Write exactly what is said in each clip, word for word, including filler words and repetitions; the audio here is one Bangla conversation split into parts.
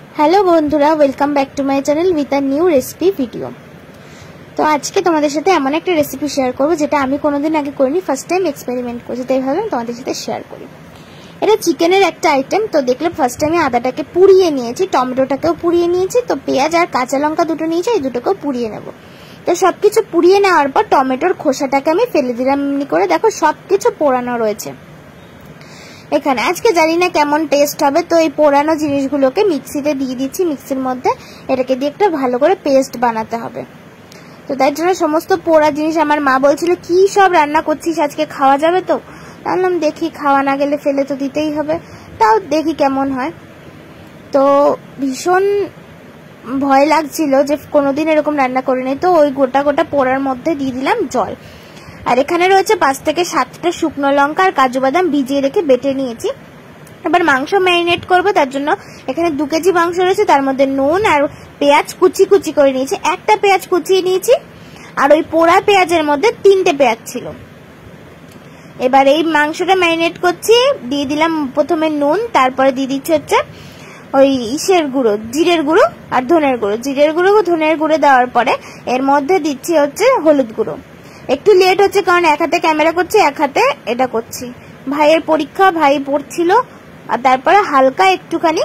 हेलो बंधुरा welcome back to my channel with a new recipe video. तो आज के तुम्हारे साथे एमन एक रेसिपि शेयर करब जेटा आमी कोनोदिन आगे करिनी, फार्स्ट टाइम एक्सपेरिमेंट करछि, ताई भाबलाम तुम्हारे साथे शेयर करी। এটা চিকেনের একটা আইটেম। তো দেখলে ফার্স্ট টাইমে আদাটাকে পুড়িয়ে নিয়েছি, টমেটোটাকেও পুড়িয়ে নিয়েছি, তো পেঁয়াজ আর কাঁচা লঙ্কা দুটো নিয়েছি, এই দুটোকেও পুড়িয়ে নেব। তো সবকিছু পুড়িয়ে নেওয়ার পর টমেটোর খোসাটাকে আমি ফেলে দিলাম এমনি করে। দেখো সবকিছু পোড়ানো রয়েছে এখানে। আজকে জানি না কেমন টেস্ট হবে, তো এই পোড়ানো জিনিসগুলোকে মিক্সিতে দিয়ে দিচ্ছি। মিক্সির মধ্যে এটাকে দিয়ে একটা ভালো করে পেস্ট বানাতে হবে। তো তাই জন্য সমস্ত পোড়া জিনিস, আমার মা বলছিল কি সব রান্না করছিস আজকে, খাওয়া যাবে তো? বললাম দেখি, খাওয়া না গেলে ফেলে তো দিতেই হবে, তাও দেখি কেমন হয়। তো ভীষণ ভয় লাগছিল যে কোনোদিন এরকম রান্না করিনি। তো ওই গোটা গোটা পোড়ার মধ্যে দিয়ে দিলাম জল। আর এখানে রয়েছে পাঁচ থেকে সাতটা শুকনো লঙ্কা আর কাজু বাদাম ভিজিয়ে রেখে বেটে নিয়েছি। এবার মাংস ম্যারিনেট করব, তার জন্য এখানে দু কেজি মাংস রয়েছে, তার মধ্যে নুন আর পেঁয়াজ কুচি কুচি করে নিয়েছি। একটা পেঁয়াজ কুচিয়ে নিয়েছি, আর ওই পোড়া পেঁয়াজের মধ্যে তিনটে পেঁয়াজ ছিল। এবার এই মাংসটা ম্যারিনেট করছি। দিয়ে দিলাম প্রথমে নুন, তারপরে দিয়ে দিচ্ছি হচ্ছে ওই ইসের গুঁড়ো, জিরের গুঁড়ো আর ধনের গুঁড়ো। জিরের গুঁড়ো ধনের গুঁড়ো দেওয়ার পরে এর মধ্যে দিচ্ছি হচ্ছে হলুদ গুঁড়ো। একটু লেট হচ্ছে কারণ এক হাতে ক্যামেরা করছি, এক হাতে এটা করছি। ভাইয়ের পরীক্ষা, ভাই পড়ছিল। আর তারপরে হালকা একটুখানি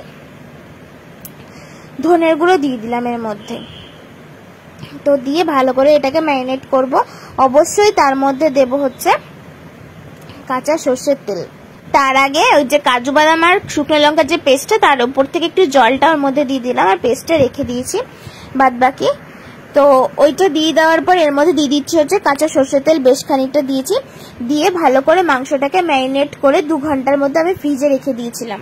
ধনের গুঁড়ো দিয়ে দিলাম এর মধ্যে। তো দিয়ে ভালো করে এটাকে ম্যারিনেট করব। অবশ্যই তার মধ্যে দেব হচ্ছে কাঁচা সর্ষের তেল। তার আগে ওই যে কাজু বাদাম আর শুকনো লঙ্কার যে পেস্টটা, তার উপর থেকে একটু জলটা ওর মধ্যে দিয়ে দিলাম, আর পেস্টটা রেখে দিয়েছি বাদ বাকি। তো ওইটা দিয়ে দেওয়ার পর এর মধ্যে দিয়ে দিচ্ছি হচ্ছে কাঁচা সর্ষের তেল, বেশ খানিকটা দিয়েছি। দিয়ে ভালো করে মাংসটাকে ম্যারিনেট করে দু ঘন্টার মধ্যে আমি ফ্রিজে রেখে দিয়েছিলাম।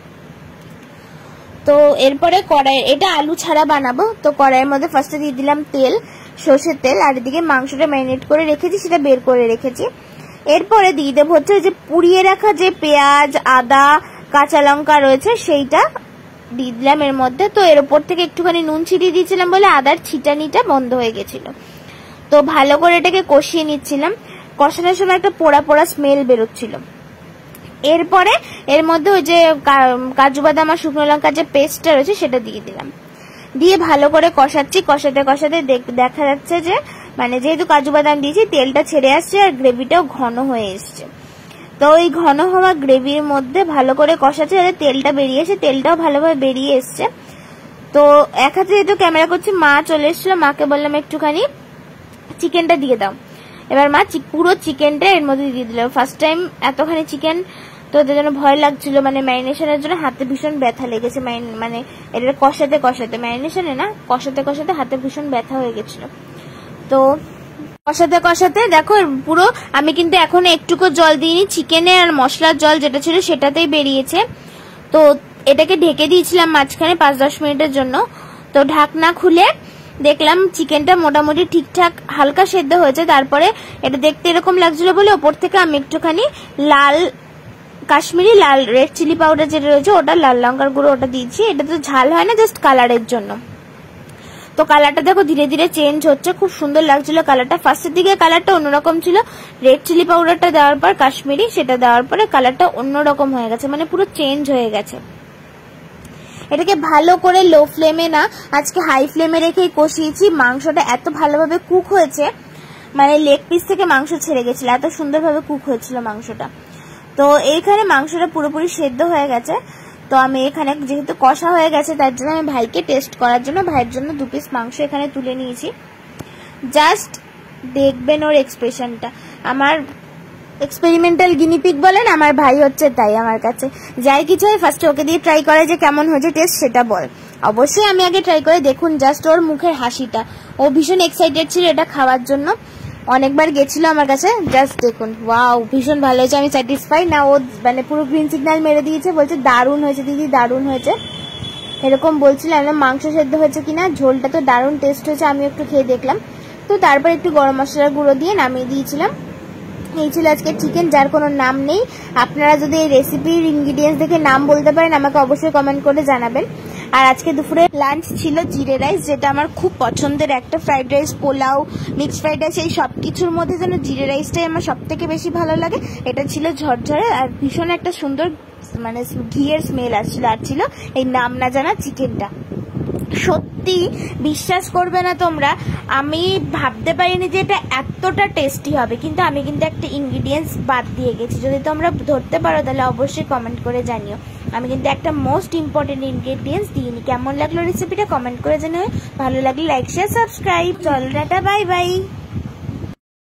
তো এরপরে কড়াই, এটা আলু ছাড়া বানাবো, তো কড়াইয়ের মধ্যে ফার্স্টে দিয়ে দিলাম তেল, সর্ষের তেল, আর এদিকে মাংসটা ম্যারিনেট করে রেখেছি সেটা বের করে রেখেছি। এরপরে দিয়ে দেবো হচ্ছে যে পুড়িয়ে রাখা যে পেঁয়াজ আদা কাঁচা লঙ্কা রয়েছে সেইটা দিয়ে দিলাম এর মধ্যে। তো এর উপর থেকে একটুখানি নুন ছিটিয়ে দিয়েছিলাম বলে আদার ছিটানিটা বন্ধ হয়ে গেছিল। তো ভালো করে এটাকে কষিয়ে নিচ্ছিলাম। কষানোর সময় একটা পোড়া পোড়া স্মেল বেরোচ্ছিল। এরপরে এর মধ্যে ওই যে কাজু বাদাম আর শুকনো লঙ্কার যে পেস্টটা রয়েছে সেটা দিয়ে দিলাম। দিয়ে ভালো করে কষাচ্ছি। কষাতে কষাতে দেখা যাচ্ছে যে মানে যেহেতু কাজু বাদাম দিয়েছি তেলটা ছেড়ে আসছে আর গ্রেভিটাও ঘন হয়ে এসছে। তো ওই ঘন হওয়া গ্রেভির মধ্যে ভালো করে কষাচ্ছে, যাতে তেলটা বেরিয়ে এসে, তেলটাও ভালোভাবে বেরিয়ে এসছে। তো এক হাতে যেহেতু ক্যামেরা করছি, মা চলে এসেছিল, মাকে বললাম একটুখানি চিকেনটা দিয়ে দাও। এবার মা পুরো চিকেনটা এর মধ্যে দিয়ে দিল। ফার্স্ট টাইম এতখানি চিকেন, তো ওদের জন্য ভয় লাগছিল, মানে ম্যারিনেশনের জন্য হাতে ভীষণ ব্যথা লেগেছে। মানে এটা কষাতে কষাতে, ম্যারিনেশনে না, কষাতে কষাতে হাতে ভীষণ ব্যথা হয়ে গেছিল। তো কষাতে কষাতে দেখো পুরো, আমি কিন্তু এখন একটুকু জল দিইনি, চিকেনে আর মশলার জল যেটা ছিল সেটাতেই বেরিয়েছে। তো এটাকে ঢেকে দিয়েছিলাম মাঝখানে পাঁচ দশ মিনিটের জন্য। তো ঢাকনা খুলে দেখলাম চিকেনটা মোটামুটি ঠিকঠাক হালকা সেদ্ধ হয়েছে। তারপরে এটা দেখতে এরকম লাগছিল বলে ওপর থেকে আমি একটুখানি লাল কাশ্মীরি লাল রেড চিলি পাউডার যেটা রয়েছে ওটা, লাল লঙ্কার গুঁড়ো ওটা দিয়েছি। এটা তো ঝাল হয় না, জাস্ট কালারের জন্য। তো কালারটা দেখো ধীরে ধীরে চেঞ্জ হচ্ছে, খুব সুন্দর লাগছিল কালারটা। ফার্স্টের দিকে কালারটা অন্যরকম ছিল, রেড চিলি পাউডারটা দেওয়ার পর কাশ্মীরি সেটা দেওয়ার পরে কালারটা অন্যরকম হয়ে গেছে, মানে পুরো চেঞ্জ হয়ে গেছে। এটাকে ভালো করে লো ফ্লেমে না, আজকে হাই ফ্লেমে রেখেই কষিয়েছি। মাংসটা এত ভালোভাবে কুক হয়েছে, মানে লেগ পিস থেকে মাংস ছেড়ে গেছিল, এত সুন্দরভাবে কুক হয়েছিল মাংসটা। তো এইখানে মাংসটা পুরোপুরি সেদ্ধ হয়ে গেছে। তো আমি এখানে যেহেতু কষা হয়ে গেছে তার জন্য আমি ভাইকে টেস্ট করার জন্য ভাইয়ের জন্য দু পিস মাংস এখানে তুলে নিয়েছি। জাস্ট দেখবেন ওর এক্সপ্রেশনটা। আমার এক্সপেরিমেন্টাল গিনিপিগ বলেন, আমার ভাই হচ্ছে তাই আমার কাছে। যাই কিছু হয় ফার্স্টে ওকে দিয়ে ট্রাই করে যে কেমন হয়েছে টেস্ট সেটা বল। অবশ্যই আমি আগে ট্রাই করে দেখুন, জাস্ট ওর মুখের হাসিটা, ও ভীষণ এক্সাইটেড ছিল এটা খাওয়ার জন্য, অনেকবার গেছিল আমার কাছে। জাস্ট দেখুন, ওয়াও ভীষণ ভালো হয়েছে, আমি স্যাটিসফাই না। ও মানে পুরো গ্রিন সিগন্যাল মেরে দিয়েছে, বলছে দারুণ হয়েছে দিদি, দারুণ হয়েছে এরকম বলছিল। আমি মাংস সেদ্ধ হয়েছে কিনা, ঝোলটা তো দারুণ টেস্ট হয়েছে, আমি একটু খেয়ে দেখলাম। তো তারপর একটু গরম মশলার গুঁড়ো দিয়ে নামিয়ে দিয়েছিলাম। এই ছিল আজকে চিকেন, যার কোনো নাম নেই। আপনারা যদি এই রেসিপির ইনগ্রিডিয়েন্টস দেখে নাম বলতে পারেন আমাকে অবশ্যই কমেন্ট করে জানাবেন। আর আজকে দুপুরে লাঞ্চ ছিল জিরে রাইস, যেটা আমার খুব পছন্দের একটা। Fried rice, pulao, mixed fried rice, এই সব কিছুর মধ্যে যেন জিরে রাইসটাই আমার সব থেকে বেশি ভালো লাগে। এটা ছিল ঝরঝরে আর ভীষণ একটা সুন্দর মানে ঘিয়ের স্মেল আসছিল আসছিল এই নাম না জানা চিকেনটা। সত্যি বিশ্বাস করবে না তোমরা, আমি ভাবতে পারিনি যে এটা এতটা টেস্টি হবে, কিন্তু আমি কিন্তু একটা ইনগ্রিডিয়েন্টস বাদ দিয়ে গেছি। যদি তোমরা ধরতে পারো তাহলে অবশ্যই কমেন্ট করে জানিও। আমি কিন্তু একটা মোস্ট ইম্পর্টেন্ট ইনগ্রিডিয়েন্টস দিইনি। কেমন লাগলো রেসিপিটা কমেন্ট করে জানিও। ভালো লাগলে লাইক শেয়ার সাবস্ক্রাইব। চল টাটা, বাই বাই।